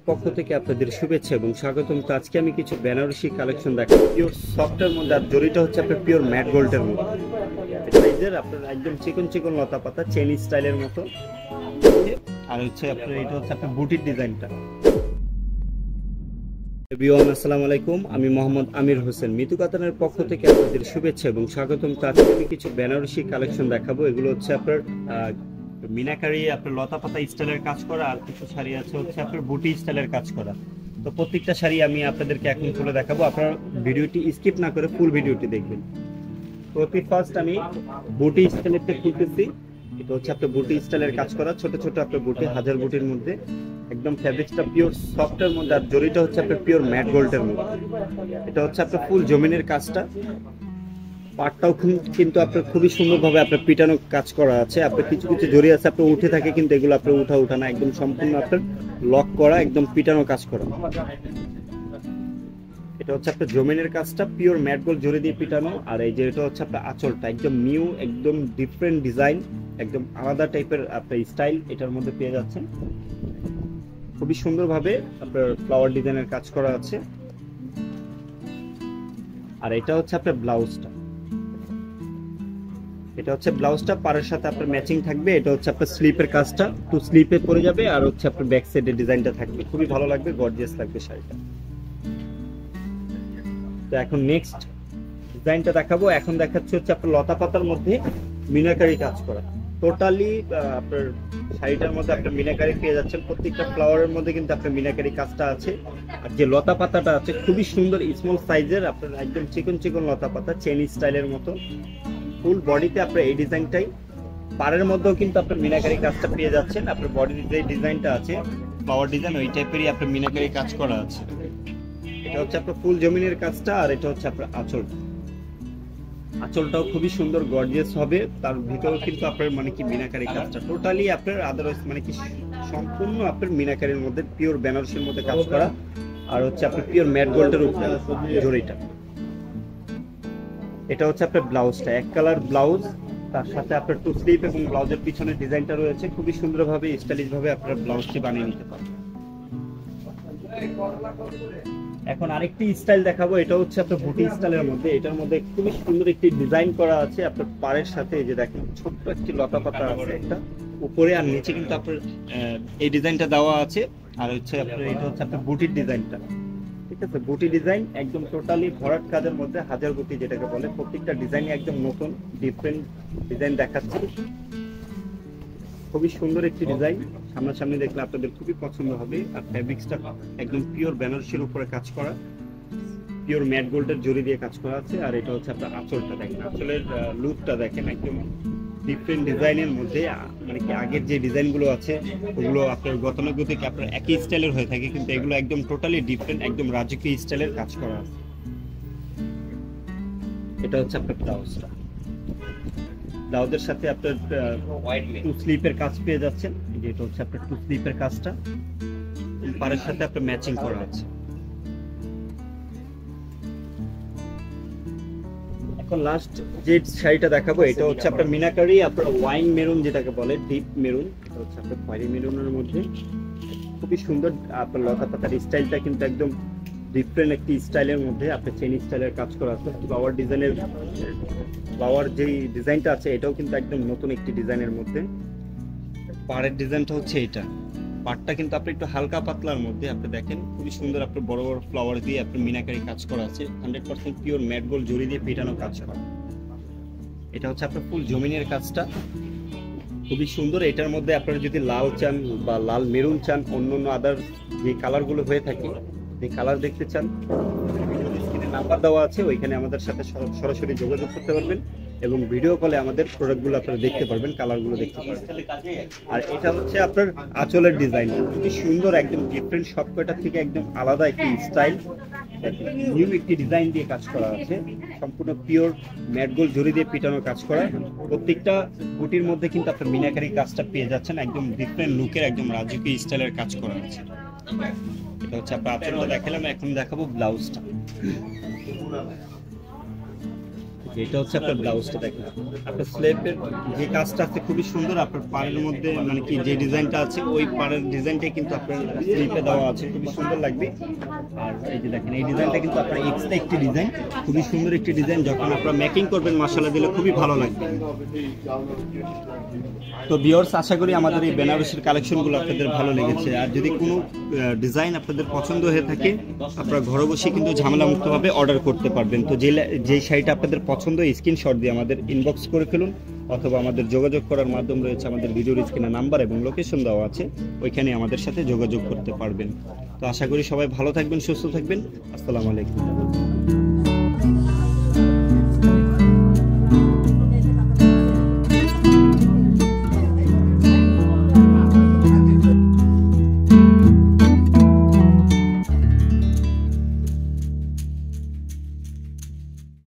পক্ষ থেকে আপনাদের শুভেচ্ছা এবং স্বাগতম। তো আজকে আমি কিছু বেনারসি কালেকশন দেখাবো পিওর সফটের মধ্যে, আর জরিটা হচ্ছে আপনার পিওর ম্যাট গোল্ডের মধ্যে। সাইজের আপনার একদম চিকন চিকন লতা পাতা চেইনি স্টাইলের মতো, আর হচ্ছে আপনার এটা হচ্ছে আপনার বুটির ডিজাইনটা। আসসালামু আলাইকুম, আমি মোহাম্মদ আমির হোসেন, মিতু কাতানের পক্ষ থেকে আপনাদের শুভেচ্ছা এবং স্বাগতম। তো আজকে আমি কিছু বেনারসি কালেকশন দেখাবো। এগুলো হচ্ছে আপনার মিনাকারি, আপনার লতা পাতা স্টাইলের কাজ করা, আর কিছু শাড়ি আছে হচ্ছে আপনার বুটি স্টাইলের কাজ করা। তো প্রত্যেকটা শাড়ি আমি আপনাদেরকে এখন খুলে দেখাবো, আপনারা ভিডিওটি স্কিপ না করে ফুল ভিডিওটি দেখবেন। প্রতি ফার্স্ট আমি বুটি স্টাইলেরটা খুলতেছি। এটা হচ্ছে আপনার বুটি স্টাইলের কাজ করা, ছোট ছোট আপনার বুটি, হাজার বুটির মধ্যে একদম ফ্যাব্রিক্সটা পিওর সফটের মধ্যে, আর জরিটা হচ্ছে আপনার পিওর ম্যাট গোল্ডের মধ্যে। এটা হচ্ছে আপনার ফুল জমিনের কাজটা, পাটটাও কিন্তু আপনার খুবই সুন্দরভাবে আপনার পিটানো কাজ করা আছে। আপনার কিছু কিছু জরি আছে আপনার উঠে থাকে, কিন্তু এগুলো আপনার উঠা না, একদম সম্পূর্ণ আপনার লক করা, একদম পিটানো কাজ করা। এটা হচ্ছে আপনার জমিনের কাজটা পিওর ম্যাট গোল্ড জরি দিয়ে পিটানো। আর এই যে এটা হচ্ছে আপনার আঁচলটা একদম নিউ, একদম ডিফারেন্ট ডিজাইন, একদম আলাদা টাইপের আপনার স্টাইল এটার মধ্যে পেয়ে যাচ্ছেন। খুবই সুন্দরভাবে আপনার ফ্লাওয়ার ডিজাইনের কাজ করা আছে। আর এটা হচ্ছে আপনার ব্লাউজটা, এটা হচ্ছে ব্লাউজটা পাড়ের সাথে আপনার ম্যাচিং থাকবে। এটা হচ্ছে আপনার স্লিপের কাজটা, টু স্লিপে পরে যাবে, আর হচ্ছে আপনার ব্যাক সাইডের ডিজাইনটা থাকবে, খুবই ভালো লাগবে, গর্জিয়াস লাগবে শাড়িটা। তো এখন নেক্সট ডিজাইনটা দেখাবো। এখন দেখাচ্ছি হচ্ছে আপনার লতা পাতার মধ্যে মিনাকারি কাজ করা। টোটালি আপনার শাড়িটার মধ্যে আপনার মিনাকারি পেয়ে যাচ্ছেন। প্রত্যেকটা ফ্লাওয়ারের মধ্যে কিন্তু আপনার মিনাকারি কাজটা আছে। আর যে লতা পাতাটা আছে খুবই সুন্দর স্মল সাইজের, আপনার একদম চিকন চিকন লতা পাতা চেইনি স্টাইলের মতো। ফুল বডিতে আপনার এই ডিজাইনটাই, পাড়ের মধ্যেও কিন্তু আপনার মিনাকারি কাজটা পেয়ে যাচ্ছেন। আপনার বডির যে ডিজাইনটা আছে ফ্লাওয়ার ডিজাইন, ওই টাইপেরই আপনার মিনাকারি কাজ করা আছে। এটা হচ্ছে আপনার ফুল জমিনের কাজটা, আর এটা হচ্ছে আপনার আঁচলটা। আঁচলটাও খুবই সুন্দর গর্জিয়াস হবে, তার ভিতরেও কিন্তু আপনার মানে কি মিনাকারি কাজটা টোটালি আপনার আদারওয়াইজ মানে কি সম্পূর্ণ আপনার মিনাকারির মধ্যে পিওর বেনারসির মধ্যে কাজ করা। আর হচ্ছে আপনার পিওর ম্যাট গোল্ডের উপরে জরিটা। এটা হচ্ছে আপনার ব্লাউজটা, এক কালার ব্লাউজ, তার সাথে আপনার টু স্লিপ এবং ব্লাউজের পিছনে ডিজাইনটা রয়েছে। খুবই সুন্দরভাবে স্টাইলিশ ভাবে আপনার ব্লাউজটি বানিয়ে নিতে পারবেন। এখন আরেকটি স্টাইল দেখাবো। এটা হচ্ছে আপনার বুটি স্টাইলের মধ্যে, এটার মধ্যে খুবই সুন্দর একটি ডিজাইন করা আছে। আপনার পাড়ের সাথে এই যে দেখেন ছোট্ট একটি লতা পাতা আছে একটা উপরে, আর নিচে কিন্তু আপনার এই ডিজাইনটা দেওয়া আছে। আর হচ্ছে আপনার এটা হচ্ছে আপনার বুটির ডিজাইনটা, ঠিক আছে, বুটি ডিজাইন একদম টোটালি ভরাট কাজের মধ্যে, হাজার বুটি যেটাকে বলে। প্রত্যেকটা ডিজাইন একদম নতুন ডিফারেন্ট ডিজাইন দেখাচ্ছে। খুবই সুন্দর একটি ডিজাইন, সামনাসামনি দেখলে আপনাদের খুবই পছন্দ হবে। আর ফ্যাব্রিক্সটা একদম পিওর বেনারসির উপরে কাজ করা, পিওর ম্যাট গোল্ডের জরি দিয়ে কাজ করা আছে। আর এটা হচ্ছে আপনার আঁচলটা দেখেন, আঁচলের লুকটা দেখেন একদম ডিফারেন্ট ডিজাইনের মধ্যে। মানে কি আগের যে ডিজাইনগুলো আছে ওগুলো আপনার গতানুগতিক আপনার একই স্টাইলের হয়ে থাকে, কিন্তু এগুলো একদম টোটালি ডিফারেন্ট, একদম রাজকীয় স্টাইলের কাজ করা আছে। এটা হচ্ছে আপনার ব্লাউজটা, ব্লাউজের সাথে আপনার টু স্লিপের কাজ পেয়ে যাচ্ছেন। এটা হচ্ছে আপনার টু স্লিপের কাজটা, পাড়ের সাথে আপনার ম্যাচিং করা আছে। এখন লাস্ট যে শাড়িটা দেখাবো এটা হচ্ছে আপনার মিনাকারি, আপনার ওয়াইন মেরুন যেটাকে বলে, ডিপ মেরুন। এটা হচ্ছে আপনার খয়েরি মেরুনের মধ্যে খুবই সুন্দর আপনার লতা পাতার স্টাইলটা কিন্তু একদম ডিফারেন্ট একটি স্টাইলের মধ্যে আপনার চেইনি স্টাইলের কাজ করা আছে। ফ্লাওয়ার ডিজাইনের, ফ্লাওয়ার যেই ডিজাইনটা আছে এটাও কিন্তু একদম নতুন একটি ডিজাইনের মধ্যে। পাড়ের ডিজাইনটা হচ্ছে এটা, পাড়টা কিন্তু আপনি একটু হালকা পাতলার মধ্যে আপনি দেখেন খুবই সুন্দর আপনার বড় বড় ফ্লাওয়ার দিয়ে আপনার মিনাকারি কাজ করা আছে। 100% পিওর ম্যাট গোল্ড জরি দিয়ে পিটানো কাজ করা। এটা হচ্ছে আপনার ফুল জমিনের কাজটা, খুবই সুন্দর। এটার মধ্যে আপনারা যদি লাল চান বা লাল মেরুন চান, অন্য আদার যে কালারগুলো হয়ে থাকে, যে কালার দেখতে চান, নাম্বার দেওয়া আছে, ওইখানে আমাদের সাথে সরাসরি যোগাযোগ করতে পারবেন এবং ভিডিও কলে আমাদের প্রোডাক্টগুলো আপনারা দেখতে পারবেন, কালারগুলো দেখতে পারবেন। আর এটা হচ্ছে আপনার আঁচলের ডিজাইন, খুবই সুন্দর, একদম ডিফারেন্ট, সবকটা থেকে একদম আলাদা একটি স্টাইল, নিউ একটি ডিজাইন দিয়ে কাজ করা আছে। সম্পূর্ণ পিওর ম্যাট গোল্ড জরি দিয়ে পিটানো কাজ করা। প্রত্যেকটা বুটির মধ্যে কিন্তু আপনার মিনাকারি কাজটা পেয়ে যাচ্ছেন, একদম ডিফারেন্ট লুকের, একদম রাজকীয় স্টাইলের কাজ করা আছে। এটা হচ্ছে আপনার আঁচলটা দেখালাম, এখন দেখাবো ব্লাউজটা। এটা হচ্ছে আপনার ব্লাউজটা দেখেন, আপনার স্লেপের যে কাজটা আছে খুবই সুন্দর, আপনার পাড়ের মধ্যে মানে কি যে ডিজাইনটা আছে ওই পাড়ের ডিজাইনটাই কিন্তু আপনার স্লিপে দেওয়া আছে, খুবই সুন্দর লাগবে। আর এই যে দেখেন এই ডিজাইনটা কিন্তু আপনার এক্সট্রা একটি ডিজাইন, খুবই সুন্দর একটি ডিজাইন, যখন আপনারা মেকিং করবেন মাশাআল্লাহ দিলে খুবই ভালো লাগবে। তো ভিউয়ার্স আশা করি আমাদের এই বেনারসির কালেকশনগুলো আপনাদের ভালো লেগেছে। আর যদি কোনো ডিজাইন আপনাদের পছন্দ হয়ে থাকে আপনারা ঘরে বসে কিন্তু ঝামেলা মুক্তভাবে অর্ডার করতে পারবেন। তো যে শাড়িটা আপনাদের পছন্দ স্ক্রিনশট দিয়ে আমাদের ইনবক্স করে ফেলুন, অথবা আমাদের যোগাযোগ করার মাধ্যম রয়েছে আমাদের ভিডিওর স্ক্রিনে নাম্বার এবং লোকেশন দেওয়া আছে, ওইখানে আমাদের সাথে যোগাযোগ করতে পারবেন। তো আশা করি সবাই ভালো থাকবেন, সুস্থ থাকবেন। আসসালামু আলাইকুম।